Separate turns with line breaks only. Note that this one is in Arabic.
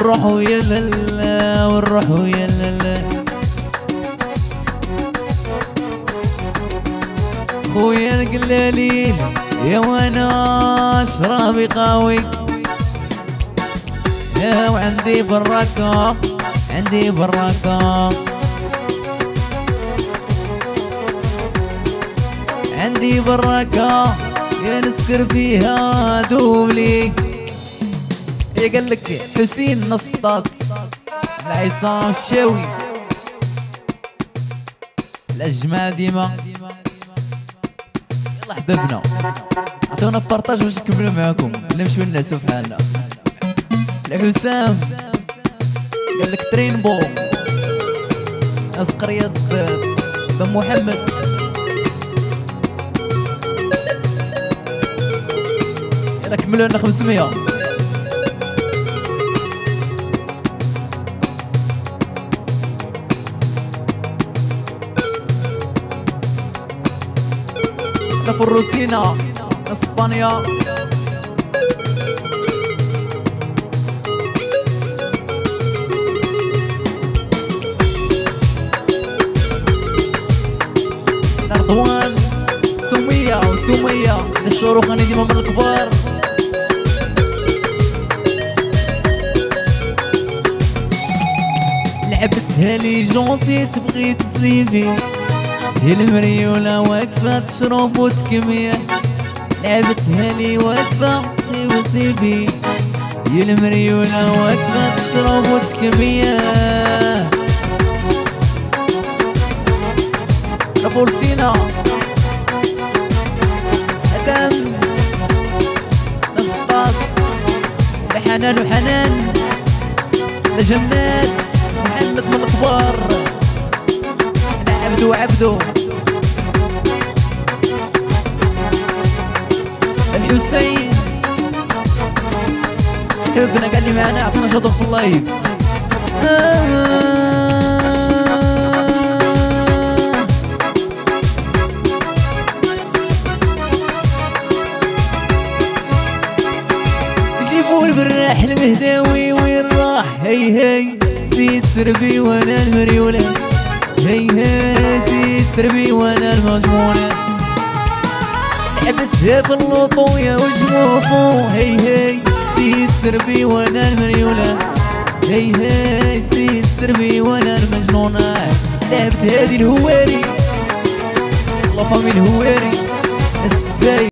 والروح ويا لالا والروح ويا لالا. خويا القلالين يا وانا شرابي قوي، يا وعندي براكة عندي براكة، عندي براكة يا نسكر فيها دوبلي. يا قالك حسين نصطاص العصام الشاوي الأجمع ديما. يلا حبابنا عطونا بارطاج باش نكملو معاكم نمشيو نعسو في حالنا. الحسام قالك ترينبو اسقرية زفاف بن محمد. يلا كملوا لنا 500. في الروتينا اسبانيا. رضوان سمية وسمية الشروخ انا ديما من الكبار. لعبتها لي جونتي تبغي تسليفي، هي المريولة واقفة تشرب وتكمية. لعبتها لي واقفة سيبي سيبي، هي المريولة واقفة تشرب وتكمية. لفورتينا أدم نسطاط لحنان وحنان لجنات محمد من الكبار. عبدو عبدو الحسين حبنا قال لي معنا عطنا شطر في اللايف. جيبوا البراح المهداوي وين راح؟ هي هي زيد سربي وانا المريولة، هي هي زيد سربي وانا المجمونة. لعبتها باللوطو يا وجموفو، هي هي زيد سربي وانا المريولة، هي هي زيد سربي وانا المجنونة. لعبت هادي الهواري الله فامي الهواري الزايد.